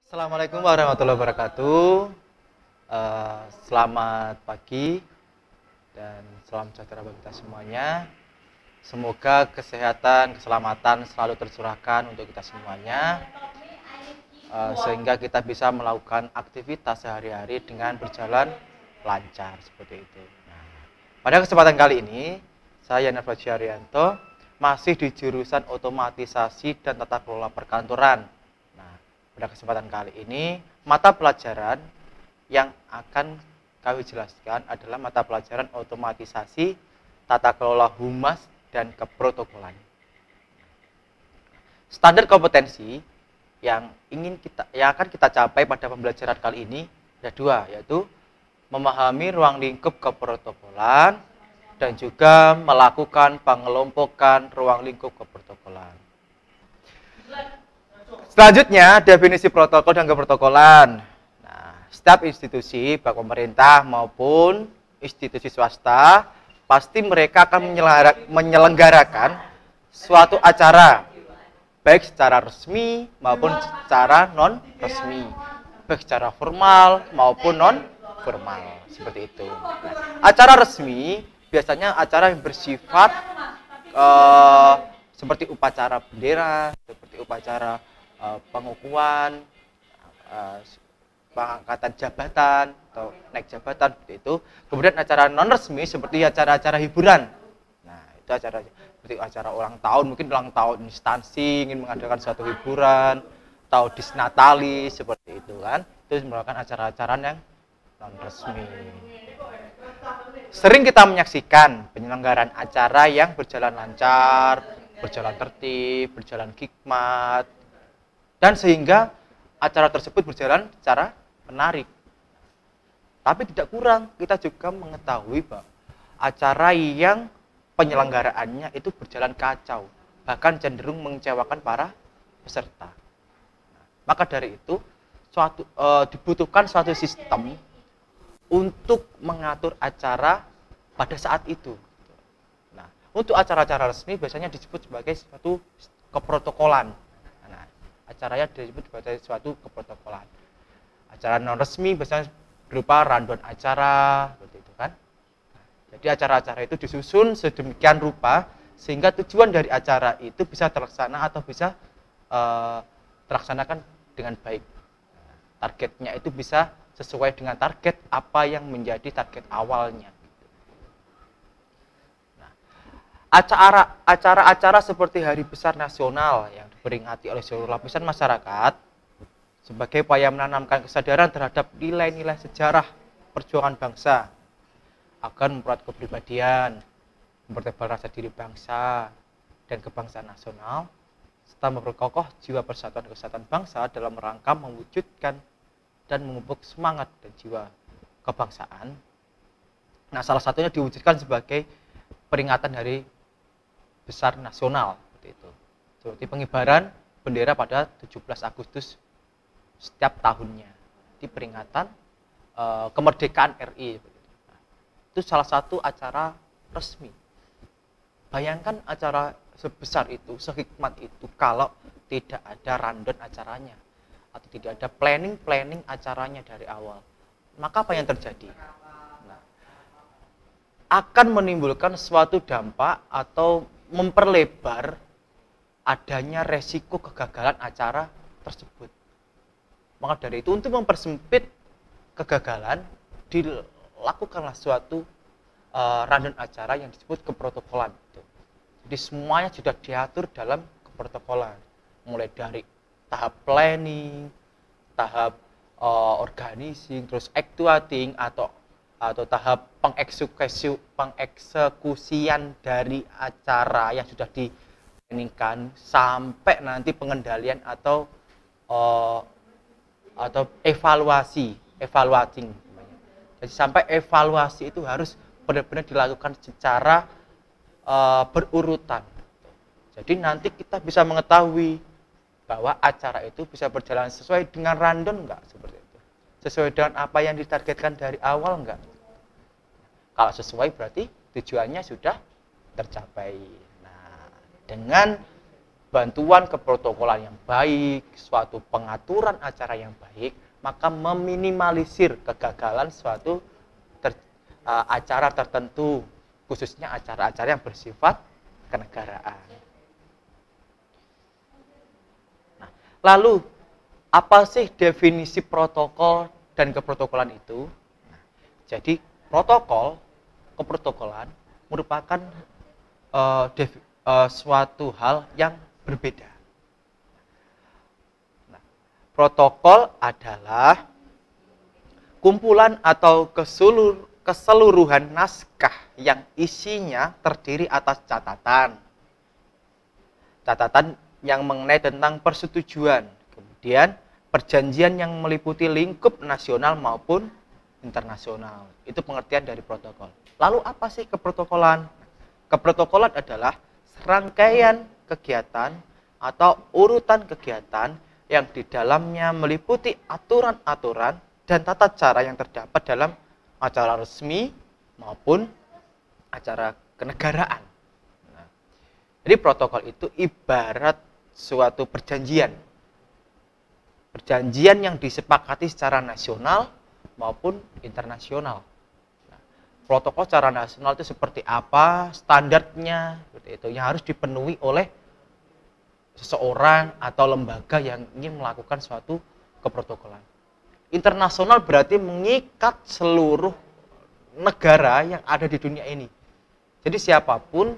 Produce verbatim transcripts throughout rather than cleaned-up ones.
Assalamualaikum warahmatullahi wabarakatuh. Eh, selamat pagi dan salam sejahtera bagi kita semuanya. Semoga kesehatan, keselamatan selalu tercurahkan untuk kita semuanya, eh, sehingga kita bisa melakukan aktivitas sehari-hari dengan berjalan lancar seperti itu. Nah, pada kesempatan kali ini, saya Yana Fajiarianto masih di jurusan otomatisasi dan tata kelola perkantoran. Pada kesempatan kali ini, mata pelajaran yang akan kami jelaskan adalah mata pelajaran otomatisasi, tata kelola humas, dan keprotokolan. Standar kompetensi yang ingin kita yang akan kita capai pada pembelajaran kali ini ada dua, yaitu memahami ruang lingkup keprotokolan dan juga melakukan pengelompokan ruang lingkup keprotokolan. Selanjutnya, definisi protokol dan keprotokolan. Nah, setiap institusi, baik pemerintah maupun institusi swasta, pasti mereka akan menyelenggarakan suatu acara, baik secara resmi maupun secara non-resmi, baik secara formal maupun non-formal, seperti itu. Nah, acara resmi biasanya acara yang bersifat uh, seperti upacara bendera, seperti upacara Uh, pengukuhan, uh, pengangkatan jabatan atau naik jabatan seperti itu. Kemudian acara non resmi seperti acara-acara hiburan. Nah, itu acara seperti acara ulang tahun, mungkin ulang tahun instansi ingin mengadakan suatu hiburan atau disnatali seperti itu kan. Itu merupakan acara-acara yang non resmi. Sering kita menyaksikan penyelenggaraan acara yang berjalan lancar, berjalan tertib, berjalan hikmat, dan sehingga acara tersebut berjalan secara menarik. Tapi tidak kurang, kita juga mengetahui bahwa acara yang penyelenggaraannya itu berjalan kacau, bahkan cenderung mengecewakan para peserta. Nah, maka dari itu, suatu, e, dibutuhkan suatu sistem untuk mengatur acara pada saat itu. Nah, untuk acara-acara resmi biasanya disebut sebagai suatu keprotokolan. Acaranya disebut sebagai suatu keprotokolan. Acara non resmi biasanya berupa rundown acara, seperti itu kan. Jadi acara-acara itu disusun sedemikian rupa sehingga tujuan dari acara itu bisa terlaksana atau bisa uh, terlaksanakan dengan baik. Targetnya itu bisa sesuai dengan target apa yang menjadi target awalnya. Acara acara-acara seperti Hari Besar Nasional yang diperingati oleh seluruh lapisan masyarakat sebagai upaya menanamkan kesadaran terhadap nilai-nilai sejarah perjuangan bangsa agar mempererat kepribadian, mempertebal rasa diri bangsa dan kebangsaan nasional, serta memperkokoh jiwa persatuan kesatuan bangsa dalam rangka mewujudkan dan memupuk semangat dan jiwa kebangsaan. Nah, salah satunya diwujudkan sebagai peringatan Hari Besar Nasional seperti itu. Seperti pengibaran bendera pada tujuh belas Agustus setiap tahunnya. Di peringatan e, kemerdekaan R I. Nah, itu salah satu acara resmi. Bayangkan acara sebesar itu, sehikmat itu kalau tidak ada rundown acaranya atau tidak ada planning-planning acaranya dari awal. Maka apa yang terjadi? Nah, akan menimbulkan suatu dampak atau memperlebar adanya resiko kegagalan acara tersebut. Maka dari itu, untuk mempersempit kegagalan, dilakukanlah suatu uh, rundown acara yang disebut keprotokolan. Jadi semuanya sudah diatur dalam keprotokolan, mulai dari tahap planning, tahap uh, organizing, terus actuating atau atau tahap pengeksekusi, pengeksekusian dari acara yang sudah diplanningkan sampai nanti pengendalian atau uh, atau evaluasi, evaluating. Jadi sampai evaluasi itu harus benar-benar dilakukan secara uh, berurutan. Jadi nanti kita bisa mengetahui bahwa acara itu bisa berjalan sesuai dengan rundown enggak, seperti itu. Sesuai dengan apa yang ditargetkan dari awal enggak? Kalau sesuai berarti tujuannya sudah tercapai. Nah, dengan bantuan keprotokolan yang baik, suatu pengaturan acara yang baik, maka meminimalisir kegagalan suatu ter, uh, acara tertentu, khususnya acara-acara yang bersifat kenegaraan. Nah, lalu apa sih definisi protokol dan keprotokolan itu? Nah, jadi protokol, keprotokolan merupakan uh, dev, uh, suatu hal yang berbeda. Nah, protokol adalah kumpulan atau keseluruh, keseluruhan naskah yang isinya terdiri atas catatan. Catatan yang mengenai tentang persetujuan, kemudian perjanjian yang meliputi lingkup nasional maupun internasional. Itu pengertian dari protokol. Lalu apa sih keprotokolan? Keprotokolan adalah serangkaian kegiatan atau urutan kegiatan yang di dalamnya meliputi aturan-aturan dan tata cara yang terdapat dalam acara resmi maupun acara kenegaraan. Nah, jadi protokol itu ibarat suatu perjanjian. Perjanjian yang disepakati secara nasional maupun internasional. Nah, protokol secara nasional itu seperti apa, standarnya, seperti itu yang harus dipenuhi oleh seseorang atau lembaga yang ingin melakukan suatu keprotokolan. Internasional berarti mengikat seluruh negara yang ada di dunia ini. Jadi siapapun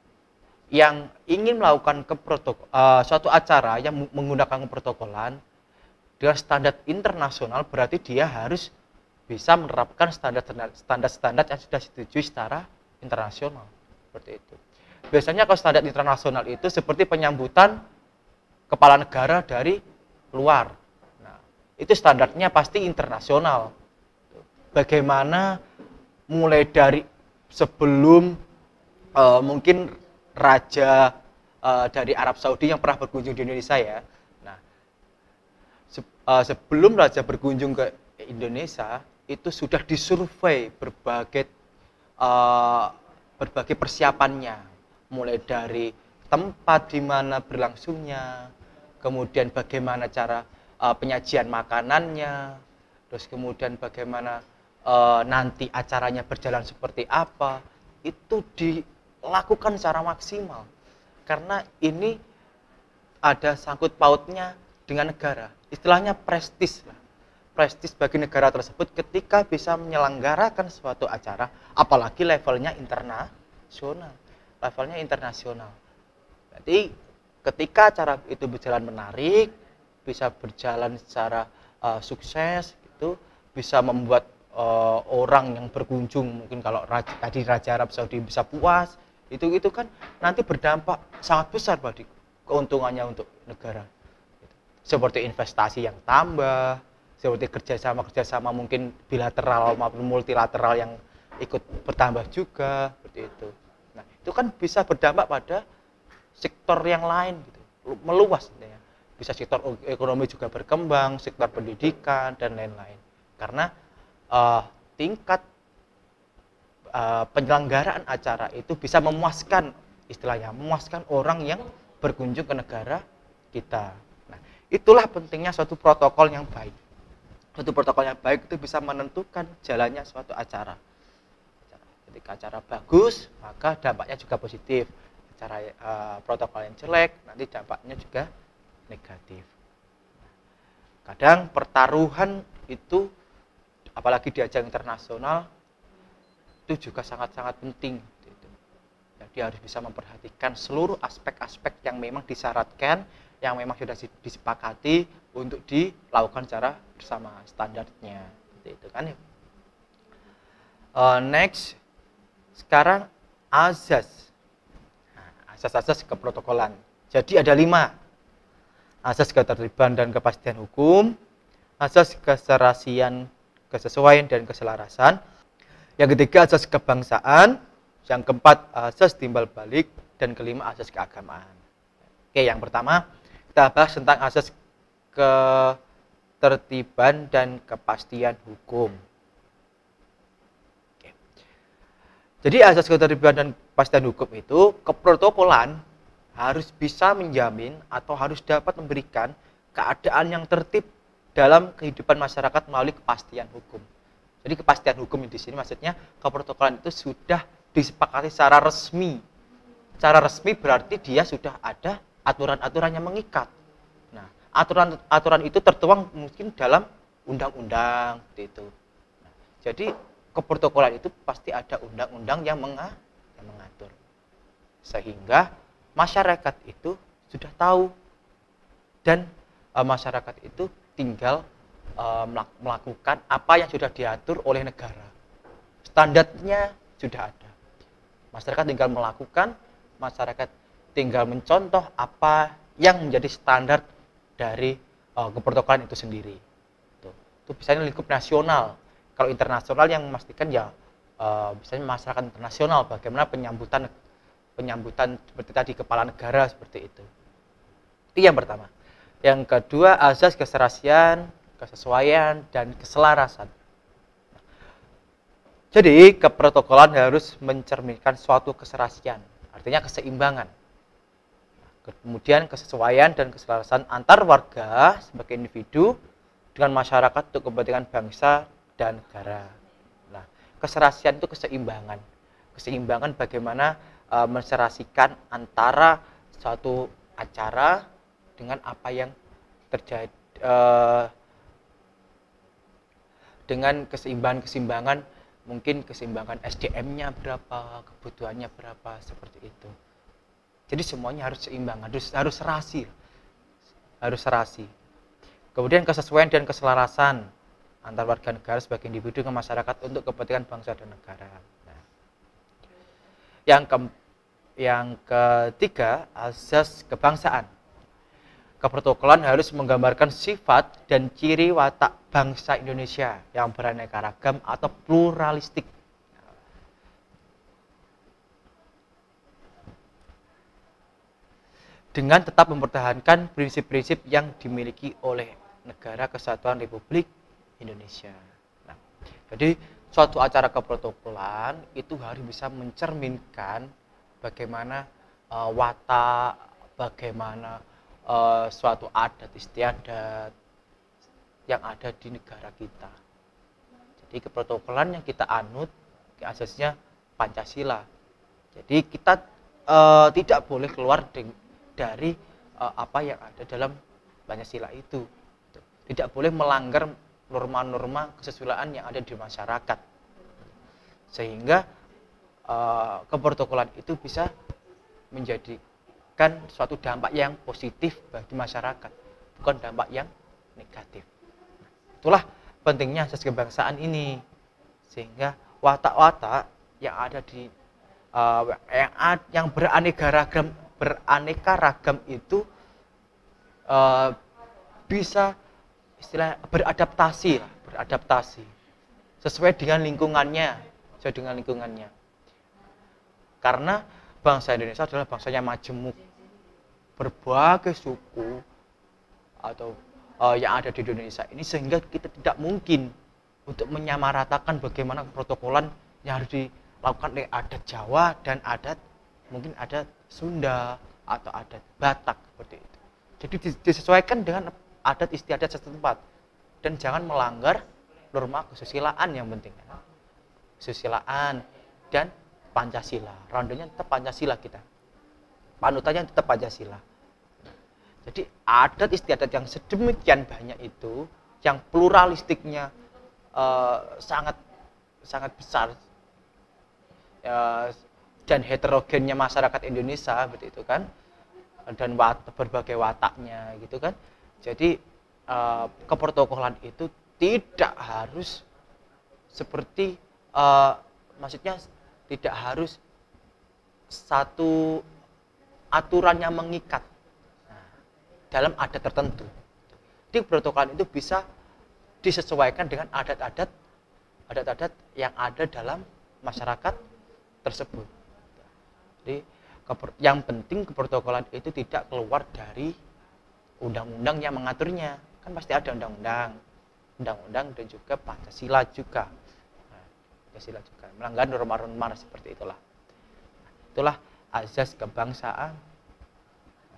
yang ingin melakukan keprotokol, uh, suatu acara yang menggunakan keprotokolan dengan standar internasional, berarti dia harus bisa menerapkan standar-standar yang sudah disetujui secara internasional. Seperti itu. Biasanya kalau standar internasional itu seperti penyambutan kepala negara dari luar. Nah, itu standarnya pasti internasional. Bagaimana mulai dari sebelum uh, mungkin raja uh, dari Arab Saudi yang pernah berkunjung di Indonesia ya. Nah, se uh, sebelum raja berkunjung ke Indonesia itu sudah disurvei berbagai uh, berbagai persiapannya, mulai dari tempat di mana berlangsungnya, kemudian bagaimana cara uh, penyajian makanannya, terus kemudian bagaimana uh, nanti acaranya berjalan seperti apa, itu dilakukan secara maksimal karena ini ada sangkut pautnya dengan negara, istilahnya prestis lah. Prestis bagi negara tersebut ketika bisa menyelenggarakan suatu acara, apalagi levelnya internasional, levelnya internasional. Jadi ketika acara itu berjalan menarik, bisa berjalan secara uh, sukses, itu bisa membuat uh, orang yang berkunjung, mungkin kalau raja, tadi Raja Arab Saudi bisa puas, itu itu kan nanti berdampak sangat besar bagi keuntungannya untuk negara. Seperti investasi yang tambah, seperti kerjasama-kerjasama mungkin bilateral maupun multilateral yang ikut bertambah juga, seperti itu. Nah, itu kan bisa berdampak pada sektor yang lain, gitu, meluas. Ya. Bisa sektor ekonomi juga berkembang, sektor pendidikan, dan lain-lain. Karena uh, tingkat uh, penyelenggaraan acara itu bisa memuaskan, istilahnya, memuaskan orang yang berkunjung ke negara kita. Nah, itulah pentingnya suatu protokol yang baik. Suatu protokol yang baik itu bisa menentukan jalannya suatu acara. Ketika acara bagus, maka dampaknya juga positif. Acara uh, protokol yang jelek, nanti dampaknya juga negatif. Kadang pertaruhan itu, apalagi di ajang internasional, itu juga sangat-sangat penting. Jadi harus bisa memperhatikan seluruh aspek-aspek yang memang disyaratkan, yang memang sudah disepakati untuk dilakukan secara bersama standarnya. Seperti itu kan ya. Uh, next, sekarang azas. Asas-asas keprotokolan. Jadi ada lima. Asas ketertiban dan kepastian hukum, asas keserasian, kesesuaian dan keselarasan. Yang ketiga asas kebangsaan, yang keempat asas timbal balik, dan kelima asas keagamaan. Oke, yang pertama kita bahas tentang asas ketertiban dan kepastian hukum. Jadi asas ketertiban dan kepastian hukum itu keprotokolan harus bisa menjamin atau harus dapat memberikan keadaan yang tertib dalam kehidupan masyarakat melalui kepastian hukum. Jadi kepastian hukum di sini maksudnya keprotokolan itu sudah disepakati secara resmi. Secara resmi berarti dia sudah ada aturan-aturan yang mengikat. Nah, aturan-aturan itu tertuang mungkin dalam undang-undang itu. Nah, jadi keprotokolan itu pasti ada undang-undang yang mengatur. Sehingga masyarakat itu sudah tahu dan e, masyarakat itu tinggal e, melakukan apa yang sudah diatur oleh negara. Standarnya sudah ada. Masyarakat tinggal melakukan, masyarakat tinggal mencontoh apa yang menjadi standar dari uh, keprotokolan itu sendiri. Tuh. Itu misalnya lingkup nasional. Kalau internasional yang memastikan ya uh, misalnya masyarakat internasional bagaimana penyambutan penyambutan seperti tadi kepala negara seperti itu. Itu yang pertama. Yang kedua azas keserasian, kesesuaian dan keselarasan. Jadi keprotokolan harus mencerminkan suatu keserasian, artinya keseimbangan. Kemudian kesesuaian dan keselarasan antar warga sebagai individu dengan masyarakat untuk kepentingan bangsa dan negara. Nah, keserasian itu keseimbangan. Keseimbangan bagaimana e, menserasikan antara suatu acara dengan apa yang terjadi e, dengan keseimbangan-keseimbangan, mungkin keseimbangan S D M-nya berapa, kebutuhannya berapa, seperti itu. Jadi semuanya harus seimbang, harus harus serasi, harus serasi. Kemudian kesesuaian dan keselarasan antar warga negara sebagai individu dengan masyarakat untuk kepentingan bangsa dan negara. Nah, yang ke, yang ketiga azas kebangsaan. Keprotokolan harus menggambarkan sifat dan ciri watak bangsa Indonesia yang beraneka ragam atau pluralistik. Dengan tetap mempertahankan prinsip-prinsip yang dimiliki oleh Negara Kesatuan Republik Indonesia. Nah, jadi suatu acara keprotokolan itu harus bisa mencerminkan bagaimana uh, watak, bagaimana uh, suatu adat istiadat yang ada di negara kita. Jadi keprotokolan yang kita anut asasnya Pancasila. Jadi kita uh, tidak boleh keluar dari uh, apa yang ada dalam Pancasila itu. Tidak boleh melanggar norma-norma kesesuaian yang ada di masyarakat. Sehingga uh, keprotokolan itu bisa menjadikan suatu dampak yang positif bagi masyarakat, bukan dampak yang negatif. Itulah pentingnya asas kebangsaan ini, sehingga watak-watak yang ada di uh, yang, yang beraneka ragam beraneka ragam itu uh, bisa istilah beradaptasi, beradaptasi sesuai dengan lingkungannya, sesuai dengan lingkungannya. Karena bangsa Indonesia adalah bangsa yang majemuk, berbagai suku atau uh, yang ada di Indonesia ini, sehingga kita tidak mungkin untuk menyamaratakan bagaimana protokolan yang harus dilakukan oleh adat Jawa dan adat mungkin adat Sunda atau adat Batak seperti itu. Jadi disesuaikan dengan adat istiadat setempat dan jangan melanggar norma kesusilaan yang penting. Kesusilaan dan Pancasila. Rondonya tetap Pancasila kita. Panutannya tetap Pancasila. Jadi adat istiadat yang sedemikian banyak itu, yang pluralistiknya eh, sangat sangat besar, eh, dan heterogennya masyarakat Indonesia seperti itu kan, dan wat, berbagai wataknya gitu kan. Jadi uh, keprotokolan itu tidak harus seperti uh, maksudnya tidak harus satu aturan yang mengikat nah, dalam adat tertentu. Jadi keprotokolan itu bisa disesuaikan dengan adat-adat adat-adat yang ada dalam masyarakat tersebut. Jadi yang penting keprotokolan itu tidak keluar dari undang-undang yang mengaturnya. Kan pasti ada undang-undang, undang-undang dan juga Pancasila juga. Nah, Pancasila juga melanggar norma-norma seperti itulah. Itulah azas kebangsaan.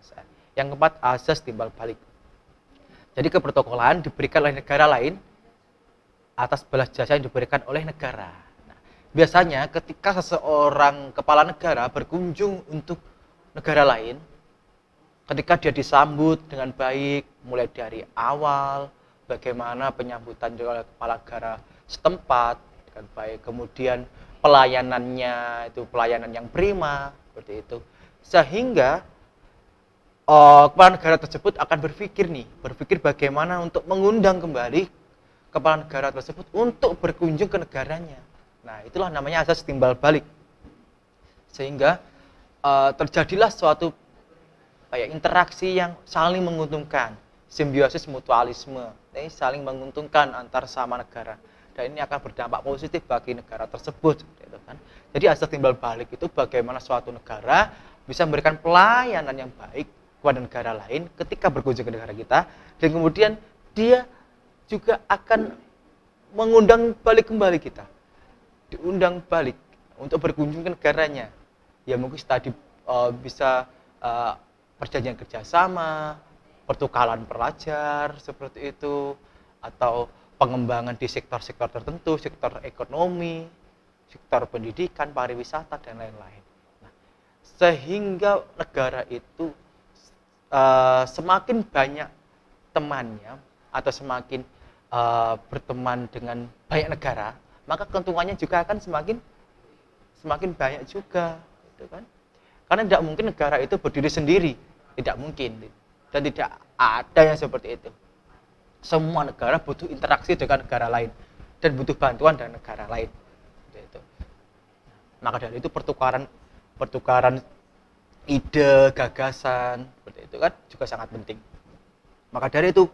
Yang keempat, azas timbal balik. Jadi keprotokolan diberikan oleh negara lain atas balas jasa yang diberikan oleh negara. Nah, biasanya ketika seseorang kepala negara berkunjung untuk negara lain, ketika dia disambut dengan baik, mulai dari awal, bagaimana penyambutan oleh kepala negara setempat dengan baik, kemudian pelayanannya itu pelayanan yang prima, seperti itu, sehingga uh, kepala negara tersebut akan berpikir nih, berpikir bagaimana untuk mengundang kembali kepala negara tersebut untuk berkunjung ke negaranya. Nah, itulah namanya asas timbal balik, sehingga uh, terjadilah suatu kayak interaksi yang saling menguntungkan, simbiosis mutualisme, ini saling menguntungkan antar sama negara, dan ini akan berdampak positif bagi negara tersebut, gitu kan. Jadi asas timbal balik itu bagaimana suatu negara bisa memberikan pelayanan yang baik kepada negara lain ketika berkunjung ke negara kita, dan kemudian dia juga akan mengundang balik kembali kita, diundang balik untuk berkunjung ke negaranya. Ya mungkin tadi uh, bisa uh, perjanjian kerjasama, pertukaran pelajar seperti itu, atau pengembangan di sektor-sektor tertentu, sektor ekonomi, sektor pendidikan, pariwisata, dan lain-lain. Nah, sehingga negara itu uh, semakin banyak temannya atau semakin uh, berteman dengan banyak negara, maka keuntungannya juga akan semakin semakin banyak juga, gitu kan? Karena tidak mungkin negara itu berdiri sendiri, tidak mungkin, dan tidak ada yang seperti itu. Semua negara butuh interaksi dengan negara lain dan butuh bantuan dari negara lain. Itu. Maka dari itu pertukaran pertukaran ide, gagasan, seperti itu kan juga sangat penting. Maka dari itu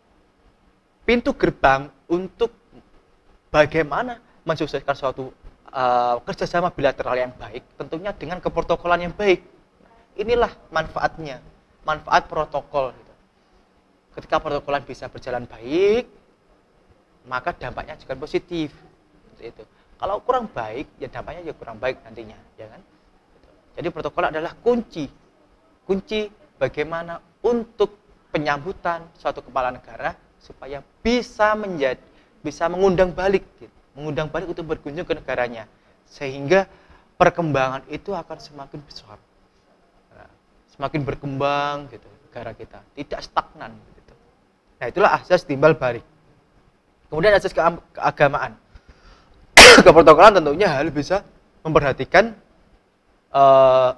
pintu gerbang untuk bagaimana mensukseskan suatu Uh, kerjasama bilateral yang baik tentunya dengan keprotokolan yang baik. Inilah manfaatnya, manfaat protokol gitu. Ketika protokolan bisa berjalan baik, maka dampaknya juga positif, seperti itu. Kalau kurang baik, ya dampaknya juga kurang baik nantinya, ya kan? Jadi protokol adalah kunci kunci bagaimana untuk penyambutan suatu kepala negara supaya bisa menjadi bisa mengundang balik gitu. mengundang balik untuk berkunjung ke negaranya, sehingga perkembangan itu akan semakin besar, nah, semakin berkembang gitu negara kita, tidak stagnan gitu. Nah, itulah asas timbal balik. Kemudian asas keagamaan. Keprotokolan tentunya harus bisa memperhatikan uh,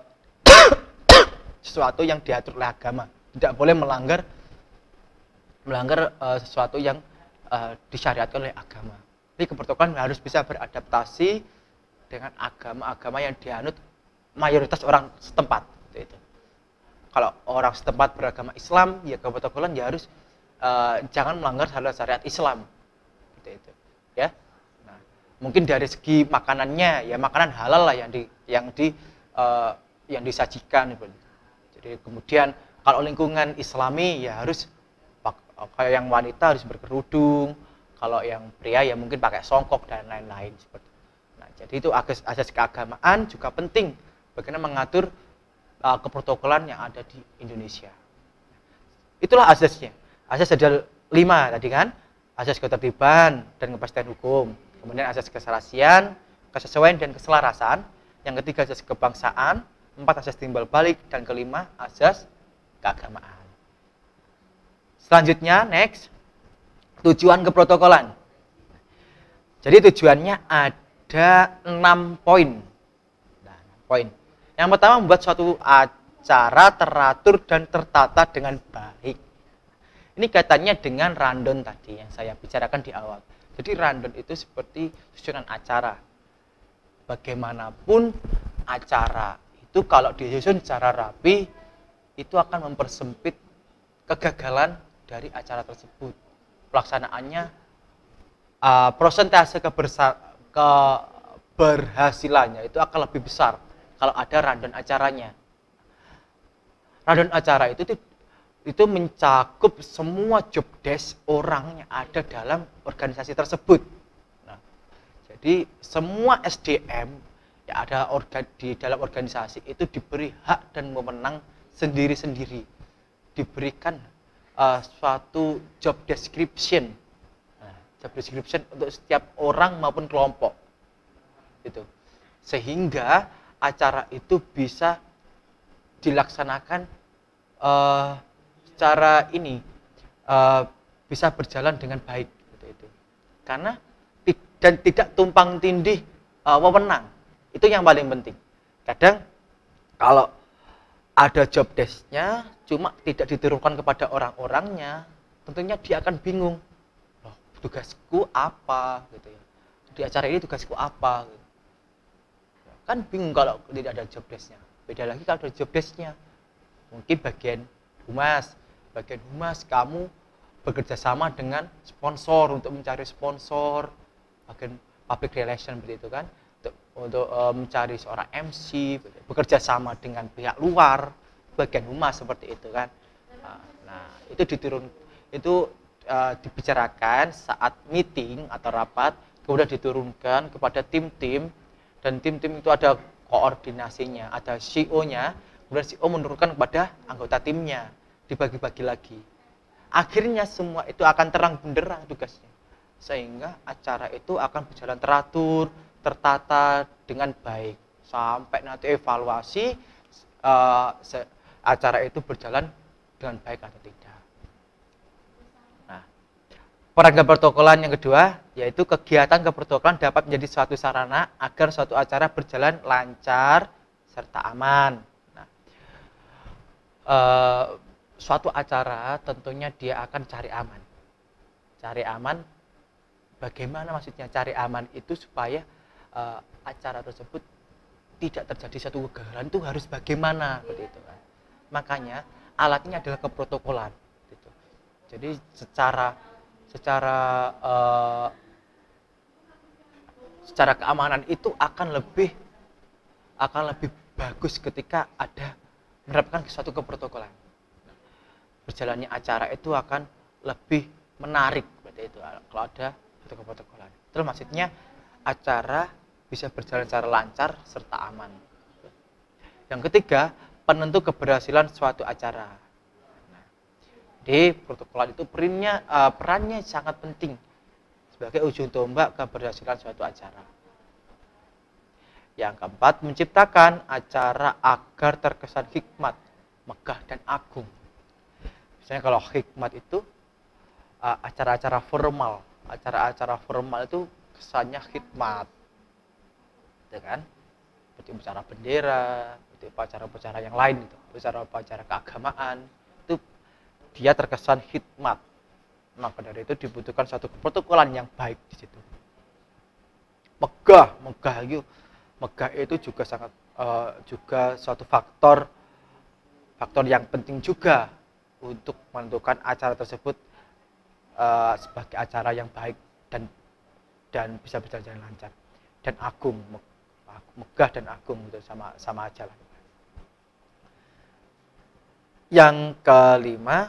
sesuatu yang diatur oleh agama, tidak boleh melanggar melanggar uh, sesuatu yang uh, disyariatkan oleh agama. Jadi keprotokolan harus bisa beradaptasi dengan agama-agama yang dianut mayoritas orang setempat. Itu. Kalau orang setempat beragama Islam, ya keprotokolan ya harus uh, jangan melanggar syariat Islam. Itu. Ya. Nah, mungkin dari segi makanannya, ya makanan halal lah yang di yang di uh, yang disajikan. Jadi kemudian kalau lingkungan Islami ya harus kayak yang wanita harus berkerudung. Kalau yang pria ya mungkin pakai songkok dan lain-lain seperti. Nah, jadi itu asas, asas keagamaan juga penting bagaimana mengatur uh, keprotokolan yang ada di Indonesia. Itulah asasnya. Asas ada lima tadi kan, asas ketertiban dan kepastian hukum. Kemudian asas keserasian, kesesuaian dan keselarasan. Yang ketiga asas kebangsaan, empat asas timbal balik, dan kelima asas keagamaan. Selanjutnya next. Tujuan keprotokolan. Jadi tujuannya ada enam poin. Nah, poin. Yang pertama membuat suatu acara teratur dan tertata dengan baik. Ini kaitannya dengan rundown tadi yang saya bicarakan di awal. Jadi rundown itu seperti susunan acara. Bagaimanapun acara itu kalau disusun secara rapi itu akan mempersempit kegagalan dari acara tersebut. Pelaksanaannya uh, persentase kebersa- keberhasilannya itu akan lebih besar kalau ada rundown acaranya. Rundown acara itu itu mencakup semua job desk orang yang ada dalam organisasi tersebut. Nah, jadi semua S D M yang ada organ, di dalam organisasi itu diberi hak dan wewenang sendiri-sendiri. diberikan uh, suatu job description, nah, job description untuk setiap orang maupun kelompok, gitu. Sehingga acara itu bisa dilaksanakan uh, secara ini uh, bisa berjalan dengan baik, gitu, itu. Karena dan tidak tumpang tindih uh, wewenang, itu yang paling penting. Kadang kalau ada job desk-nya cuma tidak diturunkan kepada orang-orangnya, tentunya dia akan bingung, loh, tugasku apa, gitu ya. Di acara ini tugasku apa, gitu. Kan bingung kalau tidak ada job desk-nya. Beda lagi kalau ada job desk-nya, mungkin bagian humas, bagian humas kamu bekerja sama dengan sponsor untuk mencari sponsor, bagian public relation seperti itu kan, untuk, untuk uh, mencari seorang M C, bekerja sama dengan pihak luar, bagian humas seperti itu kan. Nah, nah itu diturun, itu uh, dibicarakan saat meeting atau rapat, kemudian diturunkan kepada tim-tim, dan tim-tim itu ada koordinasinya, ada C E O-nya, kemudian C E O menurunkan kepada anggota timnya, dibagi-bagi lagi. Akhirnya semua itu akan terang benderang tugasnya, sehingga acara itu akan berjalan teratur, tertata dengan baik, sampai nanti evaluasi uh, acara itu berjalan dengan baik atau tidak. Nah, peran keprotokolan yang kedua, yaitu kegiatan keprotokolan dapat menjadi suatu sarana agar suatu acara berjalan lancar serta aman. Nah, uh, suatu acara tentunya dia akan cari aman. Cari aman, bagaimana maksudnya cari aman itu supaya uh, acara tersebut tidak terjadi satu kegagalan, itu harus bagaimana, seperti itu kan. Makanya alatnya adalah keprotokolan, gitu. Jadi secara secara uh, secara keamanan itu akan lebih akan lebih bagus ketika ada menerapkan suatu keprotokolan. Berjalannya acara itu akan lebih menarik, seperti itu kalau ada satu keprotokolan. Itu maksudnya acara bisa berjalan secara lancar serta aman. Yang ketiga, penentu keberhasilan suatu acara. Di protokolan itu perannya, uh, perannya sangat penting sebagai ujung tombak keberhasilan suatu acara. Yang keempat, menciptakan acara agar terkesan hikmat, megah dan agung. Misalnya kalau hikmat itu uh, acara-acara formal, acara-acara formal itu kesannya hikmat, gitu kan? Seperti upacara bendera, seperti upacara-upacara yang lain itu, upacara-upacara keagamaan itu dia terkesan hikmat. Maka dari itu dibutuhkan suatu protokolan yang baik di situ. Megah, megah itu, megah itu juga sangat uh, juga suatu faktor faktor yang penting juga untuk menentukan acara tersebut uh, sebagai acara yang baik dan dan bisa berjalan lancar dan agung, megah dan agung, gitu, sama sama aja lah. Yang kelima,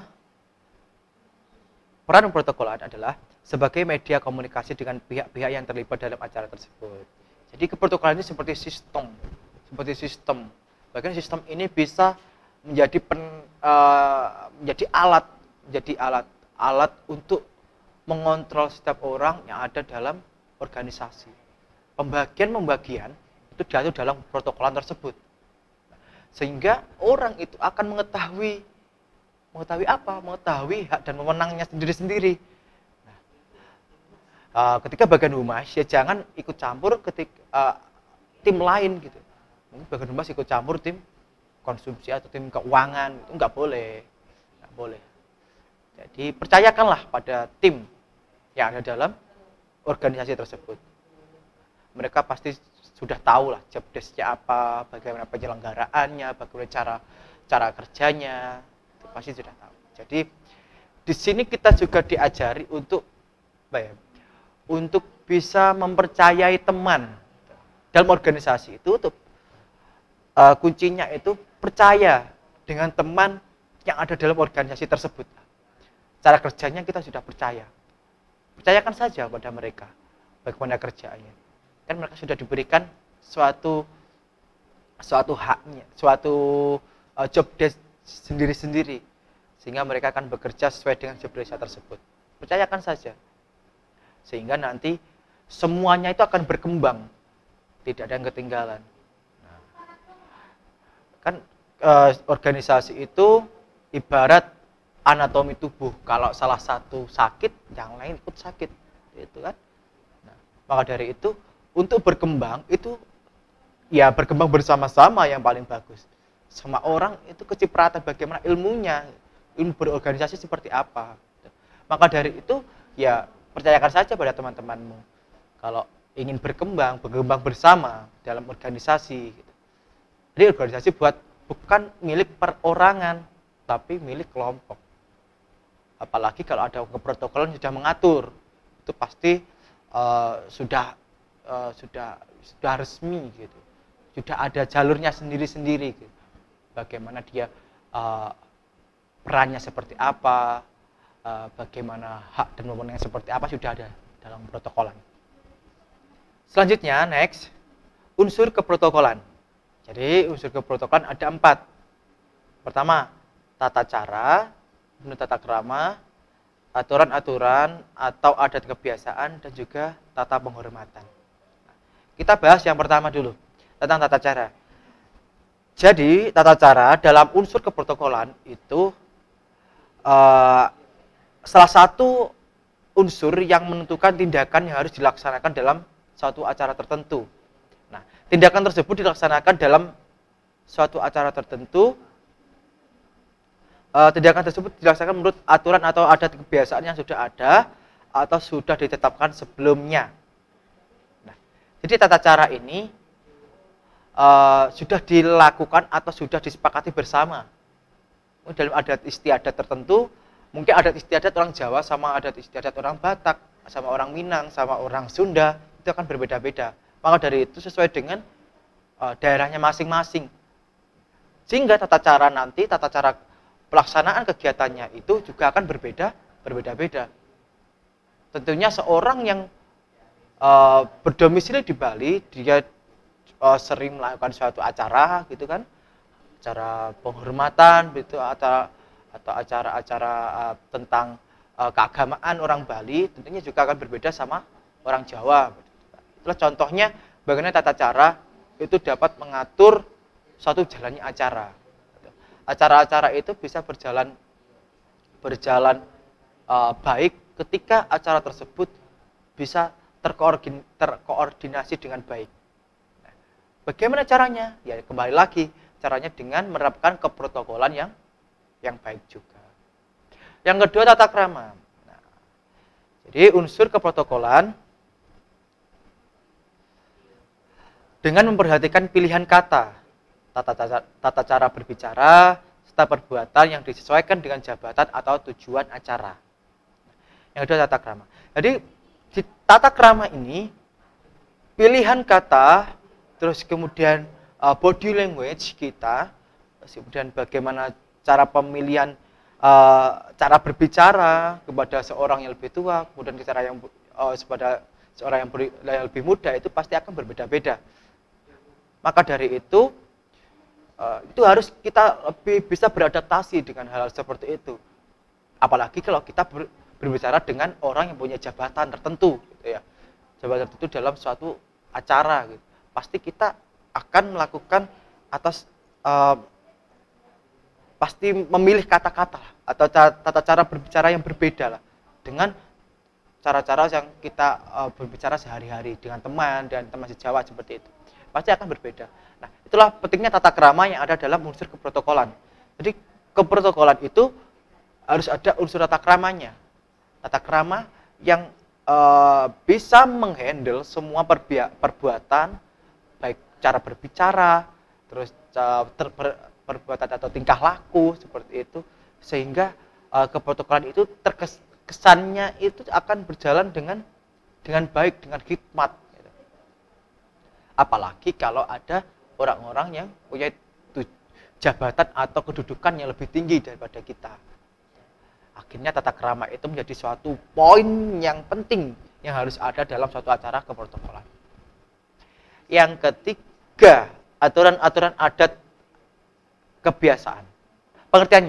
peran protokolan adalah sebagai media komunikasi dengan pihak-pihak yang terlibat dalam acara tersebut. Jadi keprotokolan ini seperti sistem, seperti sistem. Bahkan sistem ini bisa menjadi pen, uh, menjadi alat, menjadi alat, alat untuk mengontrol setiap orang yang ada dalam organisasi. Pembagian-pembagian itu diatur dalam protokolan tersebut, sehingga orang itu akan mengetahui, mengetahui apa, mengetahui hak dan wewenangnya sendiri-sendiri. Nah, uh, ketika bagian humas, ya jangan ikut campur ketika uh, tim lain gitu. Mungkin bagian humas ikut campur tim konsumsi atau tim keuangan, itu nggak boleh, nggak boleh. Jadi percayakanlah pada tim yang ada dalam organisasi tersebut. Mereka pasti sudah tahu lah job desk-nya apa, bagaimana penyelenggaraannya, bagaimana cara cara kerjanya, itu pasti sudah tahu. Jadi di sini kita juga diajari untuk apa ya, untuk bisa mempercayai teman dalam organisasi itu. Untuk uh, kuncinya itu percaya dengan teman yang ada dalam organisasi tersebut. Cara kerjanya kita sudah percaya. Percayakan saja pada mereka bagaimana kerjanya. Kan mereka sudah diberikan suatu suatu haknya, suatu uh, job desk sendiri-sendiri. sehingga mereka akan bekerja sesuai dengan job desa tersebut. Percayakan saja. Sehingga nanti semuanya itu akan berkembang, tidak ada yang ketinggalan. Nah, kan eh, organisasi itu ibarat anatomi tubuh. Kalau salah satu sakit, yang lain ikut sakit, itu kan. Nah, maka dari itu untuk berkembang itu ya berkembang bersama-sama yang paling bagus. Sama orang itu kecipratan bagaimana ilmunya, ilmu berorganisasi seperti apa. Maka dari itu ya percayakan saja pada teman-temanmu. Kalau ingin berkembang, berkembang bersama dalam organisasi. Jadi organisasi buat bukan milik perorangan, tapi milik kelompok. Apalagi kalau ada keprotokolan sudah mengatur, itu pasti uh, sudah uh, sudah sudah resmi gitu. Sudah ada jalurnya sendiri-sendiri gitu. Bagaimana dia uh, perannya seperti apa, uh, bagaimana hak dan wewenangnya seperti apa sudah ada dalam protokolan. Selanjutnya, next, unsur keprotokolan. Jadi unsur keprotokolan ada empat. Pertama, tata cara, kemudian tata krama, aturan-aturan atau adat kebiasaan, dan juga tata penghormatan. Kita bahas yang pertama dulu, tentang tata cara. Jadi tata cara dalam unsur keprotokolan itu uh, salah satu unsur yang menentukan tindakan yang harus dilaksanakan dalam suatu acara tertentu. Nah, tindakan tersebut dilaksanakan dalam suatu acara tertentu. Uh, tindakan tersebut dilaksanakan menurut aturan atau adat kebiasaan yang sudah ada atau sudah ditetapkan sebelumnya. Nah, jadi tata cara ini uh, sudah dilakukan atau sudah disepakati bersama. Dalam adat istiadat tertentu, mungkin adat istiadat orang Jawa sama adat istiadat orang Batak, sama orang Minang, sama orang Sunda, itu akan berbeda-beda. Maka dari itu sesuai dengan uh, daerahnya masing-masing. Sehingga tata cara nanti, tata cara pelaksanaan kegiatannya itu juga akan berbeda, berbeda-beda. Tentunya seorang yang uh, berdomisili di Bali, dia uh, sering melakukan suatu acara, gitu kan, acara penghormatan, gitu, atau atau acara-acara uh, tentang uh, keagamaan orang Bali, tentunya juga akan berbeda sama orang Jawa. Itulah contohnya bagaimana tata cara itu dapat mengatur suatu jalannya acara. Acara-acara itu bisa berjalan berjalan uh, baik ketika acara tersebut bisa terkoordin, terkoordinasi dengan baik. Nah, bagaimana caranya? Ya kembali lagi, caranya dengan menerapkan keprotokolan yang yang baik juga. Yang kedua, tata krama. Nah, jadi unsur keprotokolan dengan memperhatikan pilihan kata, tata cara, tata cara berbicara, serta perbuatan yang disesuaikan dengan jabatan atau tujuan acara. Yang kedua, tata krama. Jadi di tata krama ini pilihan kata, terus kemudian uh, body language kita, kemudian bagaimana cara pemilihan uh, cara berbicara kepada seorang yang lebih tua, kemudian cara yang uh, kepada seorang yang, ber, yang lebih muda, itu pasti akan berbeda-beda. Maka dari itu uh, itu harus kita lebih bisa beradaptasi dengan hal-hal seperti itu. Apalagi kalau kita ber, berbicara dengan orang yang punya jabatan tertentu, gitu ya, jabatan tertentu dalam suatu acara, gitu. Pasti kita akan melakukan atas uh, pasti memilih kata-kata atau tata cara berbicara yang berbeda lah dengan cara-cara yang kita uh, berbicara sehari-hari dengan teman dan teman sejawat seperti itu. Pasti akan berbeda. Nah, itulah pentingnya tata krama yang ada dalam unsur keprotokolan. Jadi keprotokolan itu harus ada unsur tata kramanya. Tata krama yang uh, bisa menghandle semua perbuatan, baik cara berbicara, terus uh, ter, per, perbuatan atau tingkah laku seperti itu, sehingga uh, keprotokolan itu terkesannya itu akan berjalan dengan dengan baik, dengan hikmat. Gitu. Apalagi kalau ada orang-orang yang punya jabatan atau kedudukan yang lebih tinggi daripada kita. Akhirnya tata krama itu menjadi suatu poin yang penting yang harus ada dalam suatu acara keprotokolan. Yang ketiga, aturan-aturan adat kebiasaan. Pengertiannya,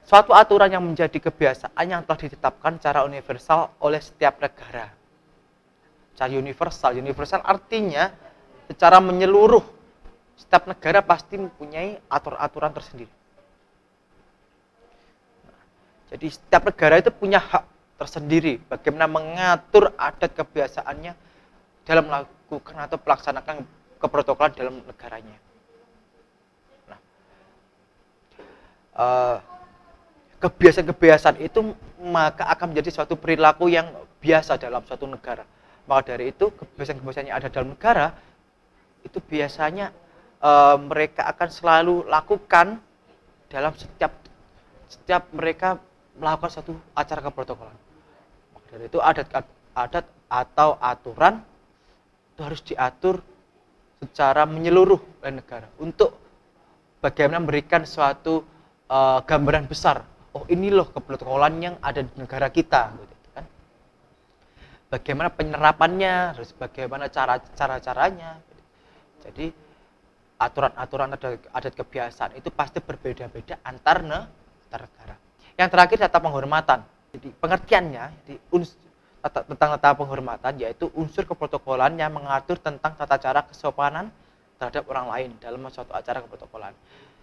suatu aturan yang menjadi kebiasaan yang telah ditetapkan secara universal oleh setiap negara. Secara universal, universal artinya secara menyeluruh, setiap negara pasti mempunyai aturan-aturan tersendiri. Jadi setiap negara itu punya hak tersendiri bagaimana mengatur adat kebiasaannya dalam melakukan atau melaksanakan keprotokolan dalam negaranya. Nah, uh, kebiasaan-kebiasaan itu maka akan menjadi suatu perilaku yang biasa dalam suatu negara. Maka dari itu kebiasaan-kebiasaan yang ada dalam negara itu biasanya uh, mereka akan selalu lakukan dalam setiap setiap mereka melakukan suatu acara keprotokolan. Maka dari itu adat-adat atau aturan itu harus diatur secara menyeluruh oleh negara untuk bagaimana memberikan suatu uh, gambaran besar. Oh, ini loh keprotokolan yang ada di negara kita, gitu kan? Bagaimana penerapannya, harus bagaimana cara cara caranya. Jadi aturan-aturan adat, adat kebiasaan itu pasti berbeda-beda antar negara. Yang terakhir tata penghormatan. Jadi pengertiannya di uns, tata, tentang tata penghormatan yaitu unsur keprotokolan yang mengatur tentang tata cara kesopanan terhadap orang lain dalam suatu acara keprotokolan.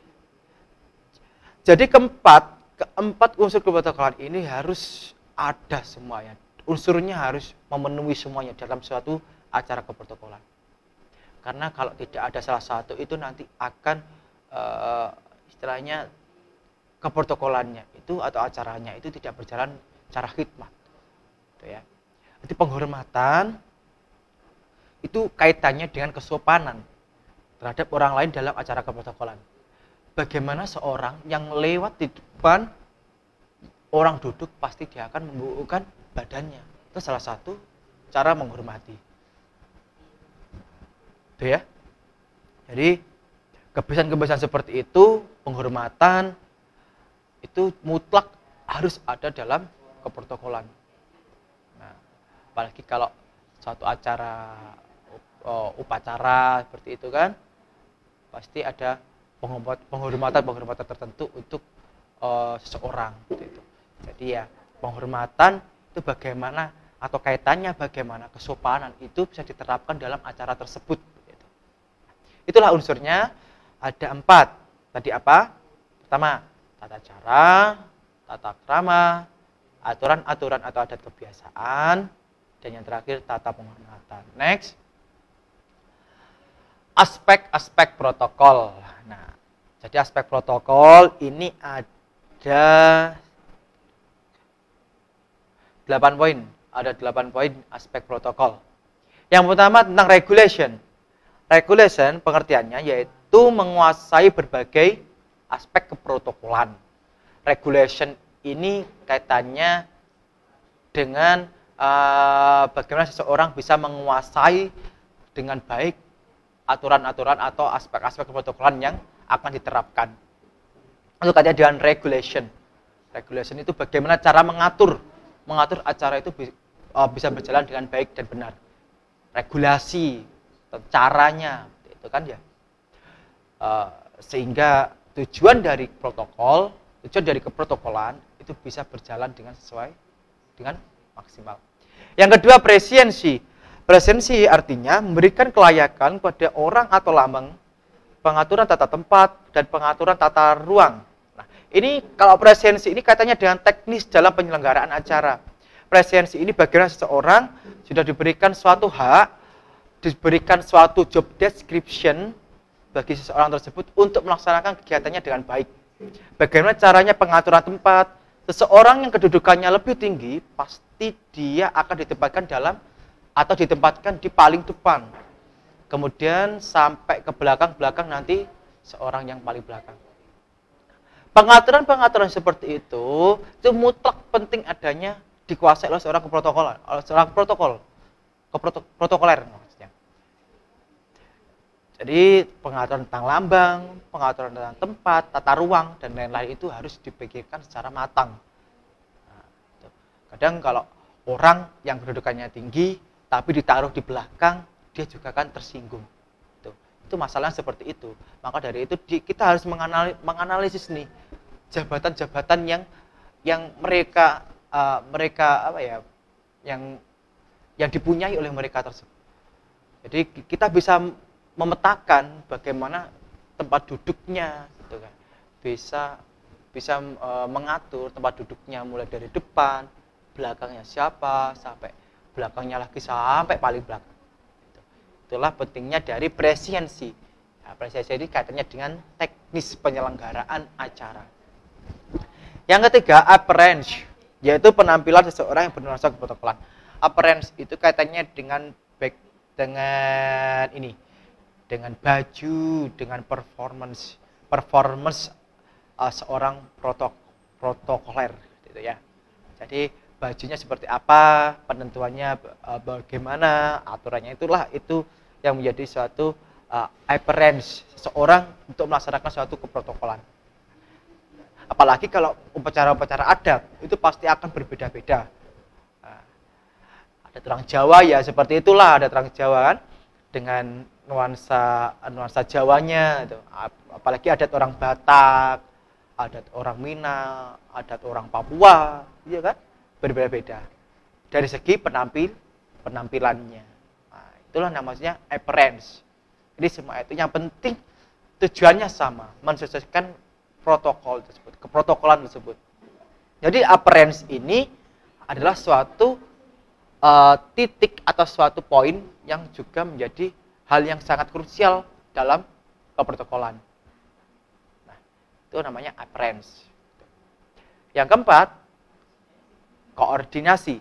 Jadi keempat keempat unsur keprotokolan ini harus ada semuanya. Unsurnya harus memenuhi semuanya dalam suatu acara keprotokolan. Karena kalau tidak ada salah satu itu nanti akan uh, istilahnya keprotokolannya itu atau acaranya itu tidak berjalan secara khidmat. Gitu ya. Jadi penghormatan itu kaitannya dengan kesopanan terhadap orang lain dalam acara keprotokolan. Bagaimana seorang yang lewat di depan orang duduk pasti dia akan membungkukkan badannya. Itu salah satu cara menghormati. Itu ya. Jadi kebiasaan-kebiasaan seperti itu, penghormatan itu mutlak harus ada dalam keprotokolan. Nah, apalagi kalau suatu acara uh, upacara seperti itu kan, pasti ada penghormatan-penghormatan tertentu untuk uh, seseorang gitu. Jadi ya penghormatan itu bagaimana atau kaitannya bagaimana kesopanan itu bisa diterapkan dalam acara tersebut. Gitu. Itulah unsurnya ada empat. Tadi apa? Pertama, tata cara, tata krama, aturan-aturan atau adat kebiasaan, dan yang terakhir tata penghormatan. Next, aspek-aspek protokol. Nah, jadi aspek protokol ini ada delapan poin. Ada delapan poin aspek protokol. Yang pertama tentang regulation. Regulation pengertiannya yaitu menguasai berbagai aspek keprotokolan. Regulation ini kaitannya dengan uh, bagaimana seseorang bisa menguasai dengan baik aturan-aturan atau aspek-aspek keprotokolan yang akan diterapkan. Itu kaitannya dengan regulation. Regulation itu bagaimana cara mengatur mengatur acara itu uh, bisa berjalan dengan baik dan benar. Regulasi, caranya, itu kan ya. Uh, sehingga tujuan dari protokol, tujuan dari keprotokolan itu bisa berjalan dengan sesuai dengan maksimal. Yang kedua, presiensi. Presiensi artinya memberikan kelayakan pada orang atau lambang, pengaturan tata tempat dan pengaturan tata ruang. Nah, ini kalau presiensi ini kaitannya dengan teknis dalam penyelenggaraan acara. Presiensi ini bagaimana seseorang sudah diberikan suatu hak, diberikan suatu job description bagi seseorang tersebut untuk melaksanakan kegiatannya dengan baik. Bagaimana caranya pengaturan tempat, seseorang yang kedudukannya lebih tinggi pasti dia akan ditempatkan dalam atau ditempatkan di paling depan. Kemudian sampai ke belakang-belakang nanti seorang yang paling belakang. Pengaturan-pengaturan seperti itu itu mutlak penting adanya dikuasai oleh seorang keprotokolan, oleh seorang protokol, keprotokoler maksudnya. Jadi pengaturan tentang lambang, pengaturan tentang tempat, tata ruang dan lain-lain itu harus dipikirkan secara matang. Nah, itu. Kadang kalau orang yang kedudukannya tinggi tapi ditaruh di belakang, dia juga kan tersinggung. Itu, itu masalah seperti itu. Maka dari itu di, kita harus menganalisis, menganalisis nih jabatan-jabatan yang yang mereka uh, mereka apa ya yang yang dipunyai oleh mereka tersebut. Jadi kita bisa memetakan bagaimana tempat duduknya gitu kan. Bisa bisa uh, mengatur tempat duduknya mulai dari depan, belakangnya siapa sampai belakangnya lagi sampai paling belakang. Itulah pentingnya dari presidensi. Nah, presidensi ini kaitannya dengan teknis penyelenggaraan acara. Yang ketiga, appearance, yaitu penampilan seseorang yang bernuansa keprotokolan. Appearance itu kaitannya dengan back dengan ini, dengan baju, dengan performance, performance uh, seorang protok protokoler, gitu ya. Jadi bajunya seperti apa, penentuannya uh, bagaimana, aturannya itulah itu yang menjadi suatu uh, appearance seseorang untuk melaksanakan suatu keprotokolan. Apalagi kalau upacara-upacara adat itu pasti akan berbeda-beda. Nah, ada orang Jawa ya seperti itulah, ada orang Jawa kan dengan nuansa nuansa Jawanya itu. Apalagi adat orang Batak, adat orang Minang, adat orang Papua, iya kan? Berbeda-beda dari segi penampil penampilannya. Nah, itulah namanya appearance. Jadi semua itu yang penting tujuannya sama, mensesuaikan protokol tersebut, keprotokolan tersebut. Jadi appearance ini adalah suatu uh, titik atau suatu poin yang juga menjadi hal yang sangat krusial dalam keprotokolan. Nah, itu namanya appearance. Yang keempat, koordinasi.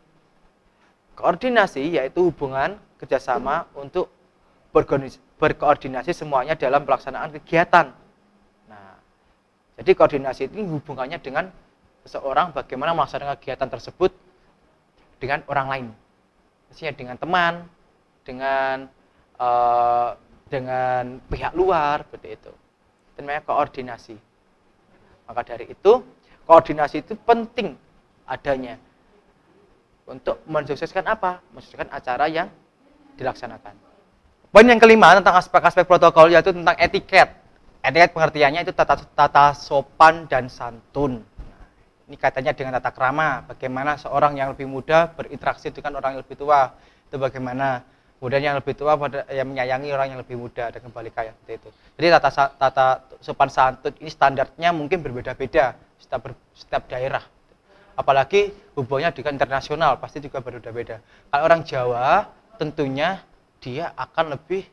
Koordinasi yaitu hubungan kerjasama untuk berkoordinasi semuanya dalam pelaksanaan kegiatan. Nah, jadi koordinasi ini hubungannya dengan seseorang bagaimana melaksanakan kegiatan tersebut dengan orang lain, misalnya dengan teman, dengan uh, dengan pihak luar, seperti itu. Itu namanya koordinasi. Maka dari itu, koordinasi itu penting adanya untuk mensukseskan apa? Mensukseskan acara yang dilaksanakan. Poin yang kelima tentang aspek-aspek protokol yaitu tentang etiket. Etiket pengertiannya itu tata, tata sopan dan santun. Nah, ini kaitannya dengan tata krama. Bagaimana seorang yang lebih muda berinteraksi dengan orang yang lebih tua. Itu bagaimana. Kemudian yang lebih tua pada yang menyayangi orang yang lebih muda dan kembali kaya seperti itu. Jadi tata tata sopan santun ini standarnya mungkin berbeda-beda setiap setiap daerah. Apalagi hubungannya dengan internasional pasti juga berbeda-beda. Kalau orang Jawa tentunya dia akan lebih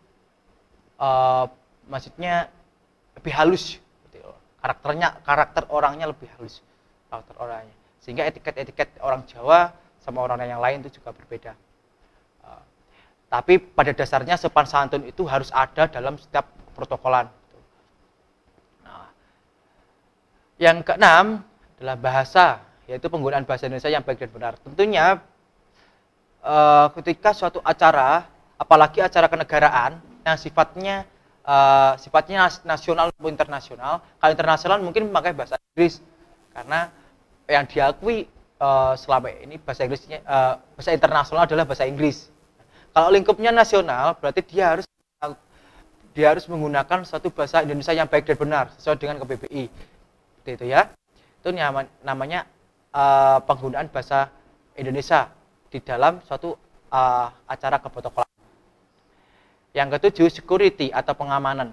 uh, maksudnya lebih halus gitu. Karakternya karakter orangnya lebih halus karakter orangnya. Sehingga etiket-etiket orang Jawa sama orang yang lain itu juga berbeda. Uh, tapi pada dasarnya sopan santun itu harus ada dalam setiap protokolan. Nah, yang keenam adalah bahasa, yaitu penggunaan bahasa Indonesia yang baik dan benar. Tentunya uh, ketika suatu acara, apalagi acara kenegaraan yang sifatnya uh, sifatnya nasional maupun internasional, kalau internasional mungkin memakai bahasa Inggris karena yang diakui uh, selama ini bahasa Inggrisnya uh, bahasa internasional adalah bahasa Inggris. Kalau lingkupnya nasional berarti dia harus dia harus menggunakan suatu bahasa Indonesia yang baik dan benar sesuai dengan K B B I. Seperti itu ya. Itu namanya Uh, penggunaan bahasa Indonesia di dalam suatu uh, acara keprotokolan. Yang ketujuh, security atau pengamanan.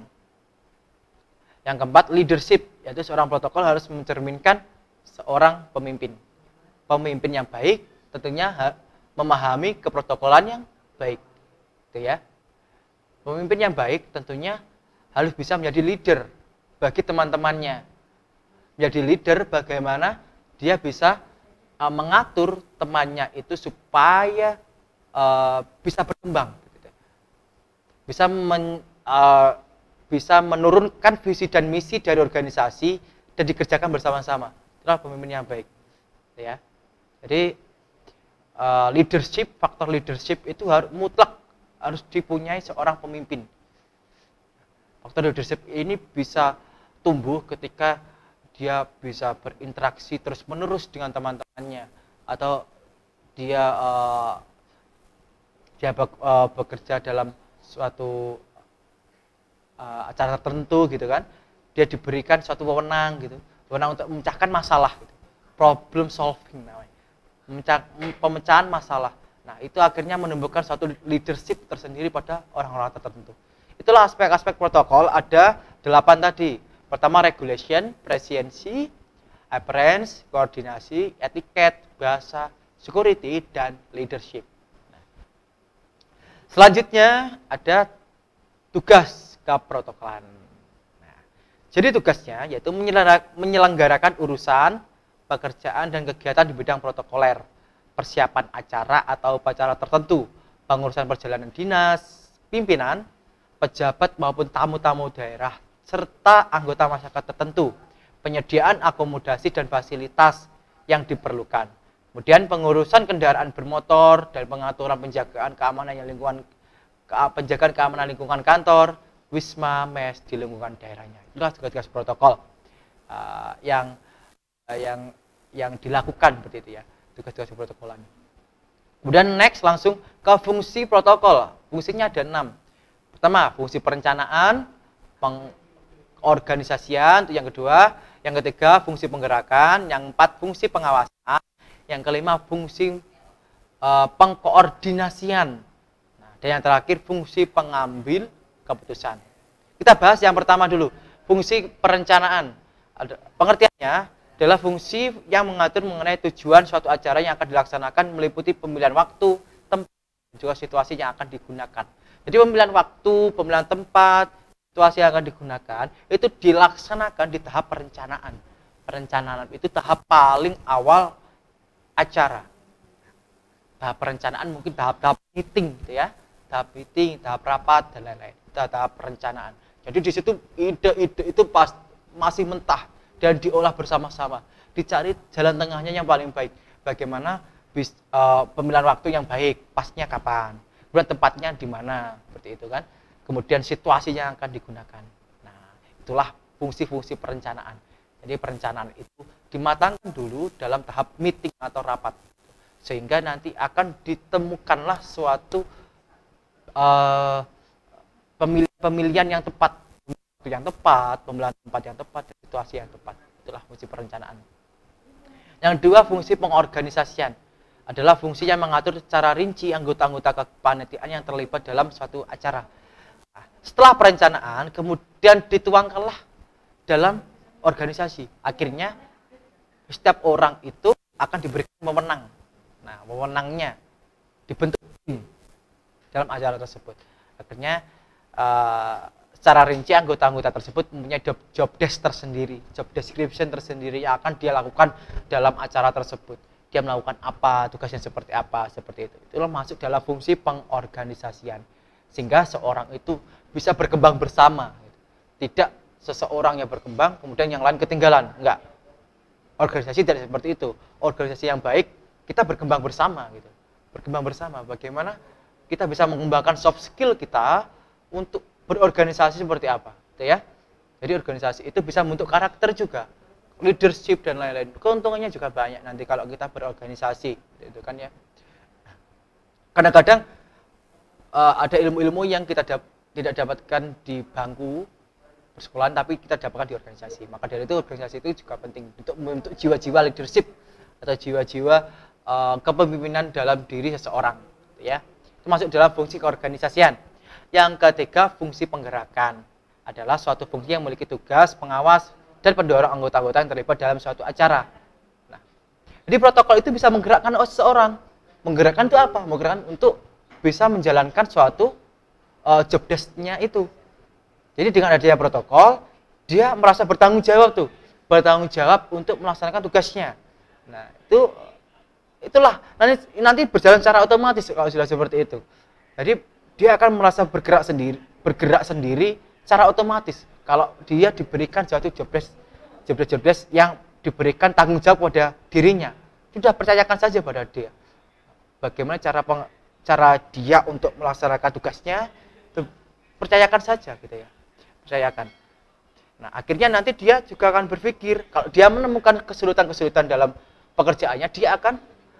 Yang keempat, leadership, yaitu seorang protokol harus mencerminkan seorang pemimpin. Pemimpin yang baik tentunya memahami keprotokolan yang baik, gitu ya. Pemimpin yang baik tentunya harus bisa menjadi leader bagi teman-temannya. Menjadi leader bagaimana dia bisa uh, mengatur temannya itu supaya uh, bisa berkembang, gitu. Bisa men, uh, bisa menurunkan visi dan misi dari organisasi dan dikerjakan bersama-sama. Itulah pemimpin yang baik, gitu ya. Jadi uh, leadership, faktor leadership itu harus mutlak harus dipunyai seorang pemimpin. Faktor leadership ini bisa tumbuh ketika dia bisa berinteraksi terus-menerus dengan teman-temannya, atau dia uh, dia be, uh, bekerja dalam suatu uh, acara tertentu, gitu kan. Dia diberikan suatu wewenang, gitu. Wewenang untuk memecahkan masalah, gitu. Problem solving namanya, Memecah, pemecahan masalah. Nah, itu akhirnya menumbuhkan suatu leadership tersendiri pada orang-orang tertentu. Itulah aspek-aspek protokol, ada delapan tadi. Pertama, regulation, presidency, appearance, koordinasi, etiket, bahasa, security, dan leadership. Nah, selanjutnya ada tugas keprotokolan. Nah, jadi tugasnya yaitu menyelenggarakan urusan, pekerjaan, dan kegiatan di bidang protokoler, persiapan acara atau upacara tertentu, pengurusan perjalanan dinas, pimpinan, pejabat maupun tamu-tamu daerah, serta anggota masyarakat tertentu, penyediaan akomodasi dan fasilitas yang diperlukan. Kemudian pengurusan kendaraan bermotor dan pengaturan penjagaan keamanan lingkungan penjagaan keamanan lingkungan kantor, wisma, mes di lingkungan daerahnya. Itulah tugas-tugas protokol uh, yang uh, yang yang dilakukan seperti itu ya, tugas-tugas protokolan. Kemudian next langsung ke fungsi protokol. Fungsinya ada enam. Pertama, fungsi perencanaan, pengorganisasian, itu yang kedua. Yang ketiga, fungsi penggerakan. Yang empat, fungsi pengawasan. Yang kelima, fungsi uh, pengkoordinasian. Nah, dan yang terakhir, fungsi pengambil keputusan. Kita bahas yang pertama dulu, fungsi perencanaan. Pengertiannya adalah fungsi yang mengatur mengenai tujuan suatu acara yang akan dilaksanakan, meliputi pemilihan waktu, tempat, dan juga situasi yang akan digunakan. Jadi pemilihan waktu, pemilihan tempat, situasi yang akan digunakan, itu dilaksanakan di tahap perencanaan. Perencanaan itu tahap paling awal acara. Tahap perencanaan mungkin tahap-tahap meeting, gitu ya, tahap meeting, tahap rapat, dan lain-lain. Itu tahap perencanaan. Jadi di situ ide-ide itu pas masih mentah dan diolah bersama-sama, dicari jalan tengahnya yang paling baik. Bagaimana bis, uh, pemilihan waktu yang baik, pasnya kapan, kemudian tempatnya di mana, seperti itu kan. Kemudian situasinya yang akan digunakan. Nah, itulah fungsi-fungsi perencanaan. Jadi perencanaan itu dimatangkan dulu dalam tahap meeting atau rapat, sehingga nanti akan ditemukanlah suatu uh, pemilihan yang tepat, yang tepat, pemilihan tempat yang tepat, situasi yang tepat. Itulah fungsi perencanaan. Yang kedua, fungsi pengorganisasian adalah fungsi yang mengatur secara rinci anggota-anggota kepanitiaan yang terlibat dalam suatu acara. Nah, setelah perencanaan, kemudian dituangkanlah dalam organisasi. Akhirnya setiap orang itu akan diberikan wewenang. Nah, wewenangnya dibentuk tim dalam acara tersebut. Akhirnya uh, secara rinci anggota-anggota tersebut mempunyai job desk tersendiri, job description tersendiri yang akan dia lakukan dalam acara tersebut. Dia melakukan apa, tugasnya seperti apa, seperti itu. Itulah masuk dalam fungsi pengorganisasian, sehingga seorang itu bisa berkembang bersama. Tidak seseorang yang berkembang kemudian yang lain ketinggalan, enggak. Organisasi tidak seperti itu. Organisasi yang baik, kita berkembang bersama gitu. Berkembang bersama, bagaimana kita bisa mengembangkan soft skill kita untuk berorganisasi seperti apa, gitu ya. Jadi organisasi itu bisa membentuk karakter juga, leadership dan lain-lain. Keuntungannya juga banyak nanti kalau kita berorganisasi, gitu kan ya. Kadang-kadang uh, ada ilmu-ilmu yang kita dap tidak dapatkan di bangku persekolahan, tapi kita dapatkan di organisasi. Maka dari itu organisasi itu juga penting untuk membentuk jiwa-jiwa leadership atau jiwa-jiwa uh, kepemimpinan dalam diri seseorang, gitu ya. Itu masuk dalam fungsi keorganisasian. Yang ketiga, fungsi penggerakan adalah suatu fungsi yang memiliki tugas pengawas dan pendorong anggota-anggota yang terlibat dalam suatu acara. Nah, jadi protokol itu bisa menggerakkan seseorang. Menggerakkan itu apa? Menggerakkan untuk bisa menjalankan suatu uh, job desk-nya itu. Jadi dengan adanya protokol, dia merasa bertanggung jawab tuh, bertanggung jawab untuk melaksanakan tugasnya. Nah, itu itulah nanti nanti berjalan secara otomatis kalau sudah seperti itu. Jadi dia akan merasa bergerak sendiri, bergerak sendiri secara otomatis kalau dia diberikan suatu job desk, job desk, job desk yang diberikan tanggung jawab pada dirinya. Sudah percayakan saja pada dia. Bagaimana cara peng, cara dia untuk melaksanakan tugasnya, percayakan saja gitu ya. Percayakan. Nah, akhirnya nanti dia juga akan berpikir kalau dia menemukan kesulitan-kesulitan dalam pekerjaannya, dia akan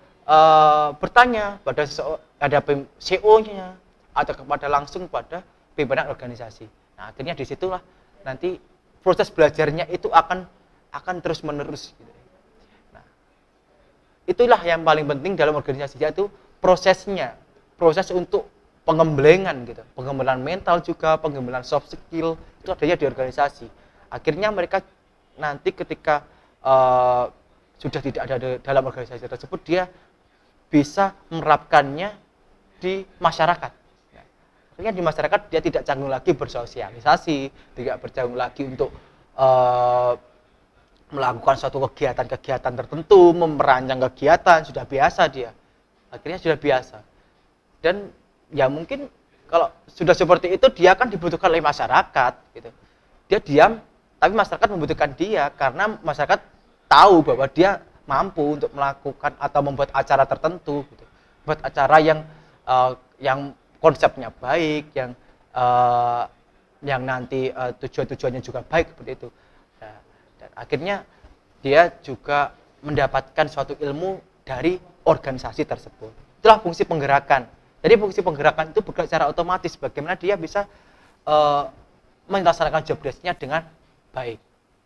uh, bertanya pada ada C E O-nya atau kepada langsung pada pimpinan organisasi. Nah, akhirnya disitulah nanti proses belajarnya itu akan akan terus menerus. Gitu. Nah, itulah yang paling penting dalam organisasi, yaitu prosesnya, proses untuk pengembelengan gitu, pengembelan mental juga, pengembelan soft skill itu adanya di organisasi. Akhirnya mereka nanti ketika uh, sudah tidak ada dalam organisasi tersebut, dia bisa menerapkannya di masyarakat. Nah, akhirnya di masyarakat dia tidak canggung lagi bersosialisasi, tidak bercanggung lagi untuk uh, melakukan suatu kegiatan-kegiatan tertentu, merancang kegiatan, sudah biasa dia. Akhirnya sudah biasa. Dan ya mungkin kalau sudah seperti itu dia akan dibutuhkan oleh masyarakat gitu. Dia diam tapi masyarakat membutuhkan dia karena masyarakat tahu bahwa dia mampu untuk melakukan atau membuat acara tertentu gitu. Buat acara yang uh, yang konsepnya baik, yang uh, yang nanti uh, tujuan-tujuannya juga baik seperti itu. Nah, dan akhirnya dia juga mendapatkan suatu ilmu dari organisasi tersebut. Itulah fungsi penggerakan. Jadi fungsi penggerakan itu bergerak secara otomatis, bagaimana dia bisa uh, melaksanakan job desk-nya dengan baik.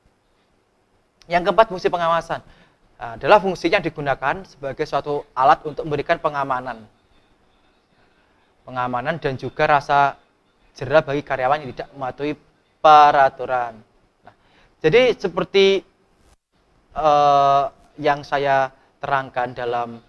Yang keempat, fungsi pengawasan. Nah, adalah fungsinya digunakan sebagai suatu alat untuk memberikan pengamanan. Pengamanan dan juga rasa jera bagi karyawan yang tidak mematuhi peraturan. Nah, jadi seperti uh, yang saya terangkan dalam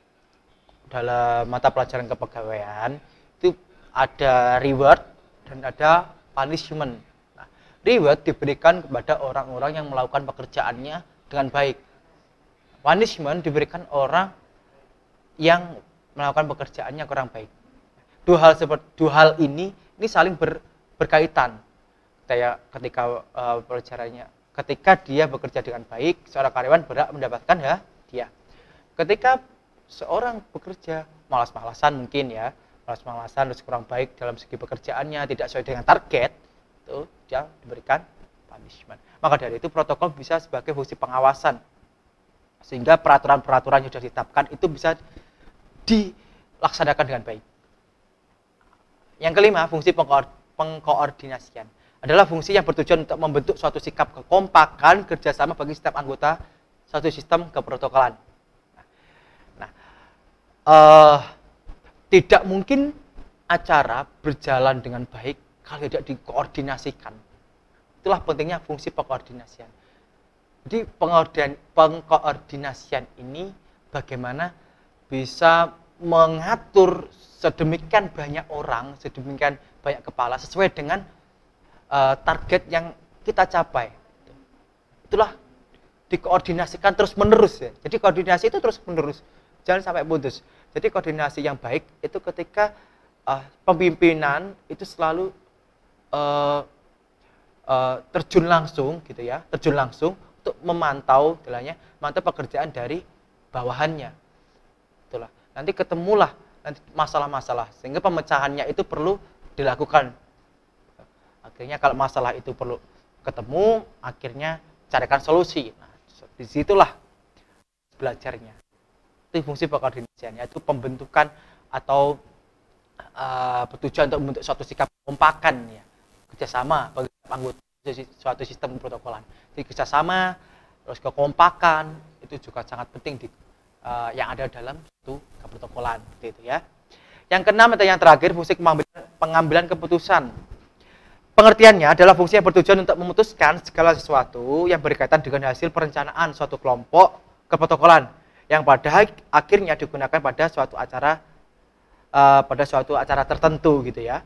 dalam mata pelajaran kepegawaian, itu ada reward dan ada punishment. Nah, reward diberikan kepada orang-orang yang melakukan pekerjaannya dengan baik. Punishment diberikan orang yang melakukan pekerjaannya kurang baik. Dua hal seperti dua hal ini ini saling ber, berkaitan. Kayak ketika uh, pelajarannya, ketika dia bekerja dengan baik, seorang karyawan berhak mendapatkan hadiah. Ketika seorang bekerja malas-malasan mungkin ya, malas-malasan terus kurang baik dalam segi pekerjaannya, tidak sesuai dengan target, itu dia diberikan punishment. Maka dari itu protokol bisa sebagai fungsi pengawasan, sehingga peraturan-peraturan yang sudah ditetapkan itu bisa dilaksanakan dengan baik. Yang kelima, fungsi pengkoordinasian adalah fungsi yang bertujuan untuk membentuk suatu sikap kekompakan kerjasama bagi setiap anggota suatu sistem keprotokolan. Uh, tidak mungkin acara berjalan dengan baik kalau tidak dikoordinasikan. Itulah pentingnya fungsi pengkoordinasian. Jadi pengkoordinasian ini bagaimana bisa mengatur sedemikian banyak orang, sedemikian banyak kepala sesuai dengan uh, target yang kita capai. Itulah dikoordinasikan terus menerus ya. Jadi koordinasi itu terus menerus. Jangan sampai putus. Jadi koordinasi yang baik itu ketika uh, pemimpinan itu selalu uh, uh, terjun langsung gitu ya, terjun langsung untuk memantau, istilahnya, memantau pekerjaan dari bawahannya. Itulah. Nanti ketemulah nanti masalah-masalah sehingga pemecahannya itu perlu dilakukan. Akhirnya kalau masalah itu perlu ketemu, akhirnya carikan solusi. Nah, disitulah belajarnya. Itu fungsi pengkoordinasian, yaitu pembentukan atau uh, bertujuan untuk membentuk suatu sikap kekompakan ya, kerjasama bagi anggota suatu sistem protokolan. Jadi kerjasama, terus kekompakan itu juga sangat penting di, uh, yang ada dalam suatu keprotokolan, seperti itu ya. Yang keenam atau yang terakhir, fungsi pengambilan, pengambilan keputusan. Pengertiannya adalah fungsi yang bertujuan untuk memutuskan segala sesuatu yang berkaitan dengan hasil perencanaan suatu kelompok keprotokolan, yang pada akhirnya digunakan pada suatu acara uh, pada suatu acara tertentu gitu ya.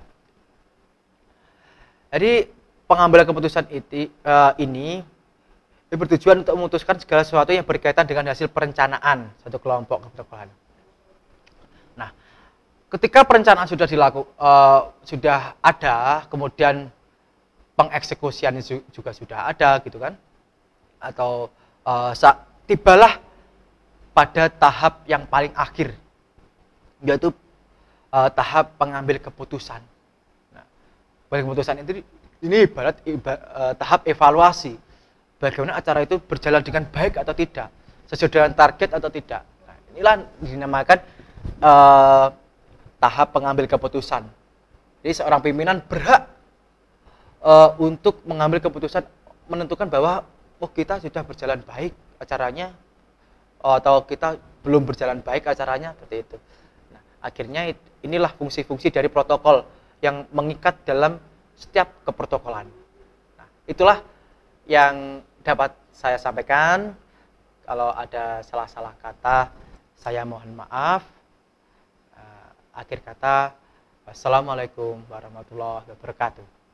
Jadi pengambilan keputusan itu, uh, ini bertujuan untuk memutuskan segala sesuatu yang berkaitan dengan hasil perencanaan suatu kelompok keprotokolan. Nah, ketika perencanaan sudah dilakukan, uh, sudah ada, kemudian pengeksekusiannya juga sudah ada gitu kan, atau uh, tibalah pada tahap yang paling akhir, yaitu uh, tahap pengambil keputusan. Nah, pengambil keputusan itu ini ibarat, ibarat uh, tahap evaluasi, bagaimana acara itu berjalan dengan baik atau tidak, sesuai dengan target atau tidak. Nah, inilah dinamakan uh, tahap pengambil keputusan. Jadi seorang pimpinan berhak uh, untuk mengambil keputusan, menentukan bahwa oh kita sudah berjalan baik acaranya, atau kita belum berjalan baik acaranya, seperti itu. Nah, akhirnya inilah fungsi-fungsi dari protokol yang mengikat dalam setiap keprotokolan. Nah, itulah yang dapat saya sampaikan. Kalau ada salah-salah kata, saya mohon maaf. Akhir kata, wassalamualaikum warahmatullahi wabarakatuh.